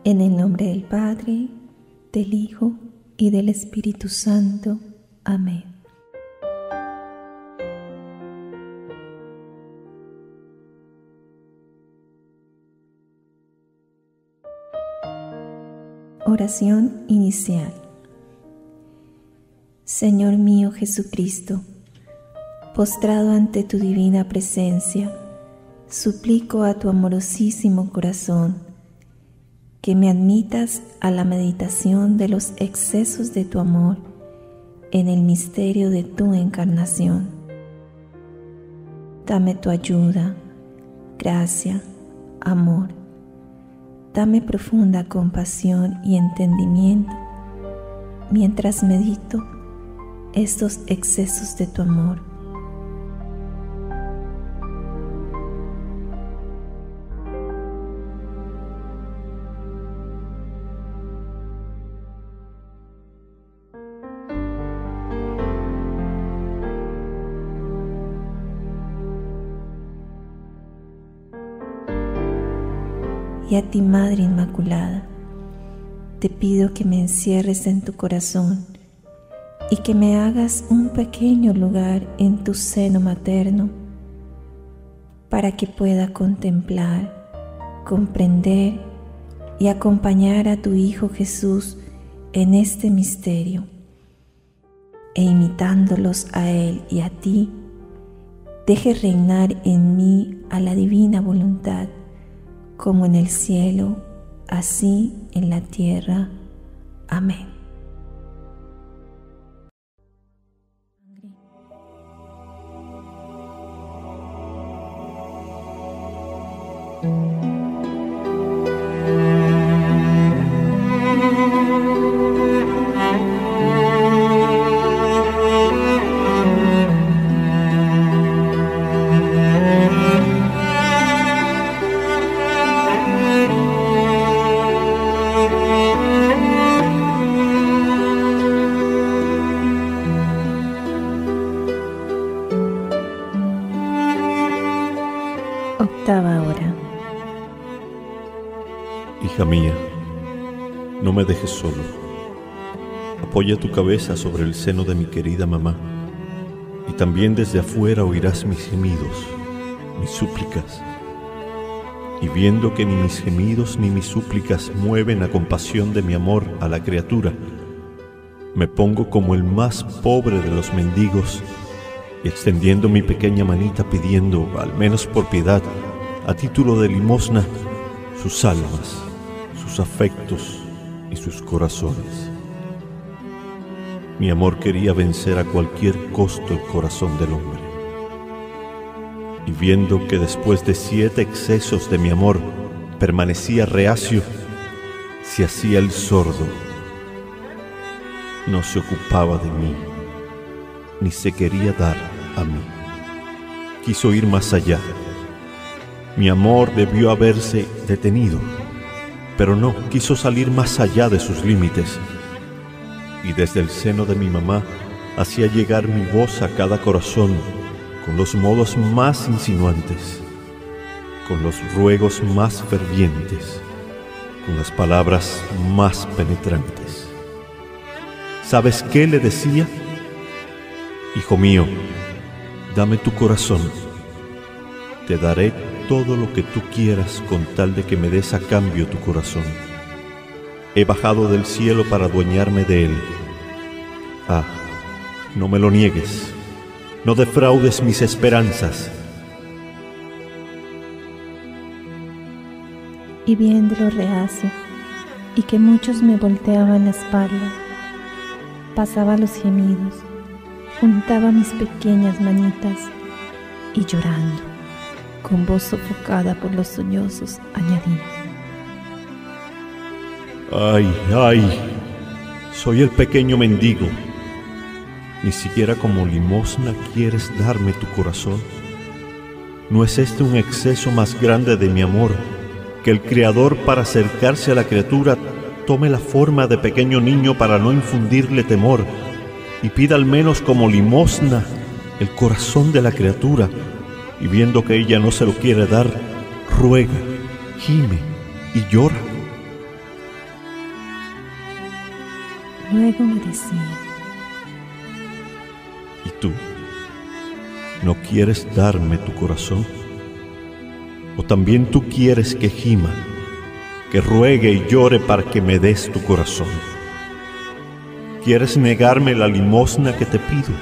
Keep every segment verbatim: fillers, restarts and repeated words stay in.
En el nombre del Padre, del Hijo y del Espíritu Santo. Amén. Oración inicial. Señor mío Jesucristo, postrado ante tu divina presencia, suplico a tu amorosísimo corazón que me admitas a la meditación de los excesos de tu amor en el misterio de tu encarnación. Dame tu ayuda, gracia, amor. Dame profunda compasión y entendimiento mientras medito estos excesos de tu amor. Y a ti, Madre Inmaculada, te pido que me encierres en tu corazón y que me hagas un pequeño lugar en tu seno materno para que pueda contemplar, comprender y acompañar a tu Hijo Jesús en este misterio, e imitándolos a Él y a ti, deje reinar en mí a la divina voluntad, como en el cielo, así en la tierra. Amén. Octava hora. Hija mía, no me dejes solo. Apoya tu cabeza sobre el seno de mi querida mamá, y también desde afuera oirás mis gemidos, mis súplicas. Y viendo que ni mis gemidos ni mis súplicas mueven a compasión de mi amor a la criatura, me pongo como el más pobre de los mendigos, y extendiendo mi pequeña manita pidiendo, al menos por piedad, a título de limosna, sus almas, sus afectos y sus corazones. Mi amor quería vencer a cualquier costo el corazón del hombre. Y viendo que después de siete excesos de mi amor permanecía reacio, se hacía el sordo, no se ocupaba de mí, ni se quería dar a mí. Quiso ir más allá. Mi amor debió haberse detenido, pero no, quiso salir más allá de sus límites. Y desde el seno de mi mamá hacía llegar mi voz a cada corazón con los modos más insinuantes, con los ruegos más fervientes, con las palabras más penetrantes. ¿Sabes qué le decía? Hijo mío, dame tu corazón, te daré todo lo que tú quieras con tal de que me des a cambio tu corazón. He bajado del cielo para adueñarme de él. Ah, no me lo niegues, no defraudes mis esperanzas. Y viéndolo reacio, y que muchos me volteaban la espalda, pasaba los gemidos, juntaba mis pequeñas manitas y llorando, con voz sofocada por los sollozos, añadí: Ay, ay, soy el pequeño mendigo. Ni siquiera como limosna quieres darme tu corazón. ¿No es este un exceso más grande de mi amor, que el Creador, para acercarse a la criatura, tome la forma de pequeño niño para no infundirle temor, y pida al menos como limosna el corazón de la criatura, y viendo que ella no se lo quiere dar, ruega, gime y llora? Luego me decía: ¿y tú? ¿No quieres darme tu corazón? ¿O también tú quieres que gima, que ruegue y llore para que me des tu corazón? ¿Quieres negarme la limosna que te pido?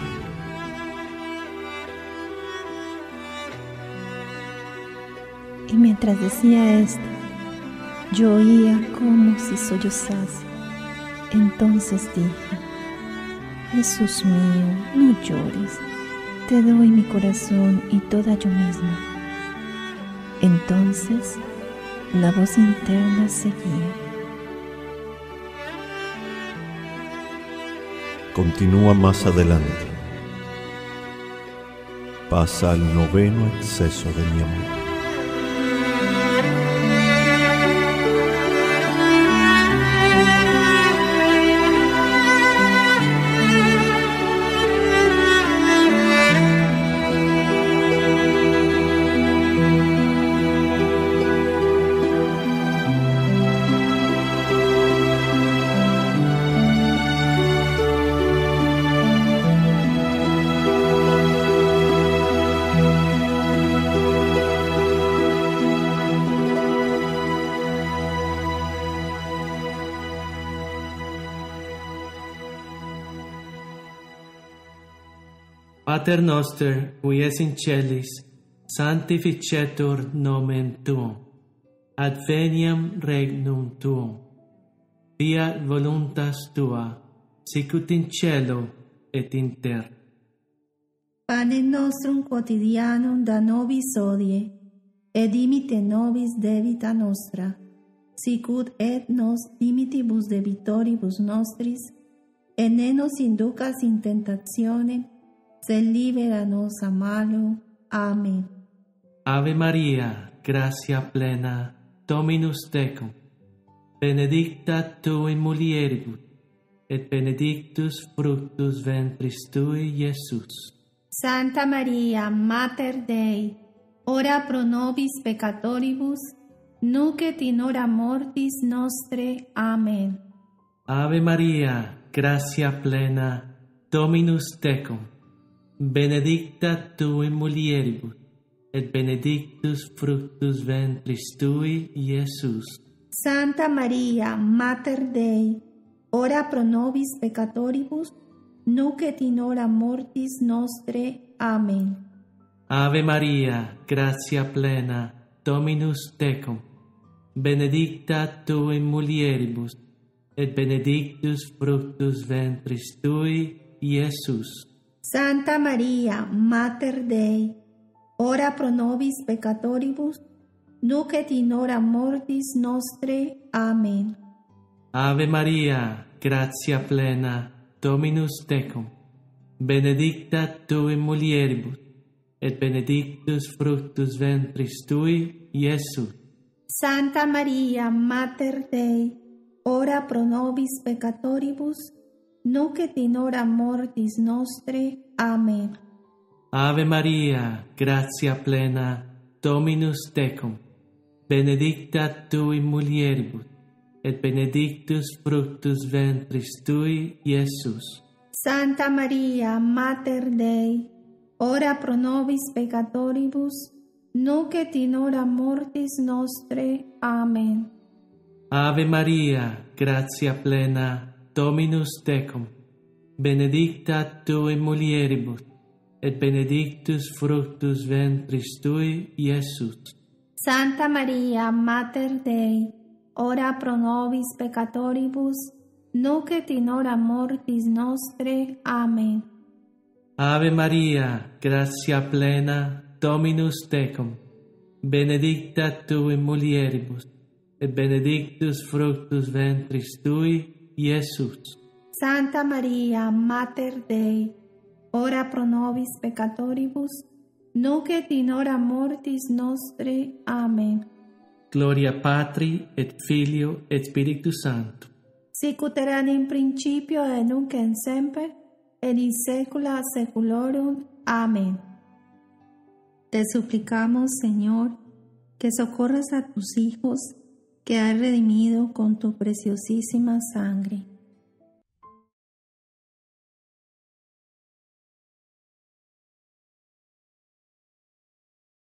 Y mientras decía esto, yo oía como si sollozase. Entonces dije: Jesús mío, no llores, te doy mi corazón y toda yo misma. Entonces la voz interna seguía: Continúa más adelante. Pasa al noveno exceso de mi amor. Pater noster, qui es in celis, sanctificetur nomen tuum. Adveniam regnum tuum. Fiat voluntas tua, sicut in cielo et in terra. Panem nostrum quotidianum da nobis hodie, et dimite nobis debita nostra, sicut et nos dimitibus debitoribus nostris, et ne nos inducas in tentationem, sed libera nos a malo. Amén. Ave Maria, gratia plena, Dominus tecum, benedicta tu in mulieribus, et benedictus fructus ventris tui, Iesus. Santa Maria, Mater Dei, ora pro nobis peccatoribus, nunc et in hora mortis nostre. Amén. Ave Maria, gratia plena, Dominus tecum, benedicta tu in mulieribus, et benedictus fructus ventris tui, Iesus. Santa Maria, Mater Dei, ora pro nobis peccatoribus, nunc et in hora mortis nostre. Amén. Ave Maria, gratia plena, Dominus tecum, benedicta tu in mulieribus, et benedictus fructus ventris tui, Iesus. Santa Maria, Mater Dei, ora pro nobis peccatoribus, nunc et in hora mortis nostre. Amén. Ave Maria, gratia plena, Dominus tecum, benedicta tu in mulieribus, et benedictus fructus ventris tui, Iesus. Santa Maria, Mater Dei, ora pro nobis peccatoribus, nunc et in hora mortis nostre. Amén. Ave Maria, gratia plena, Dominus tecum, benedicta tu in mulieribus, et benedictus fructus ventris tui, Iesus. Santa Maria, Mater Dei, ora pro nobis peccatoribus, nunc et in hora mortis nostre. Amén. Ave Maria, gratia plena, Dominus tecum, benedicta tu in mulieribus, et benedictus fructus ventris tui, Iesus. Santa Maria, Mater Dei, ora pro nobis peccatoribus, nunc et in hora mortis nostre. Amén. Ave Maria, gratia plena, Dominus tecum, benedicta tu in mulieribus, et benedictus fructus ventris tui, Iesus. Santa Maria, Mater Dei, ora pro nobis peccatoribus, nunc et in hora mortis nostre. Amén. Gloria Patri et Filio et Spiritus Sancto. Sicut erat in principio et nunc et semper, et in saecula saeculorum. Amén. Te suplicamos, Señor, que socorras a tus hijos que has redimido con tu preciosísima sangre.